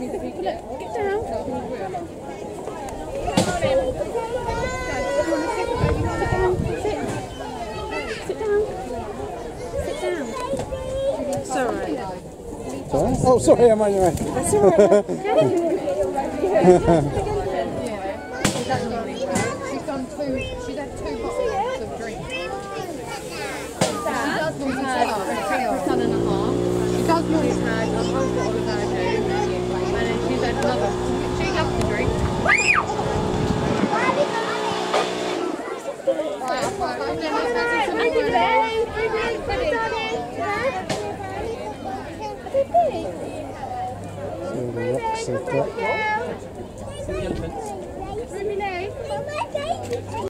Sorry. Sorry? Oh, sorry, I'm on your way. That's all right. She's had 2 bottles of drink. She does normally have a son and a half. She does normally have a whole bottle of Virgin. And then she's had another. She loves to drink. So the rocks they've got.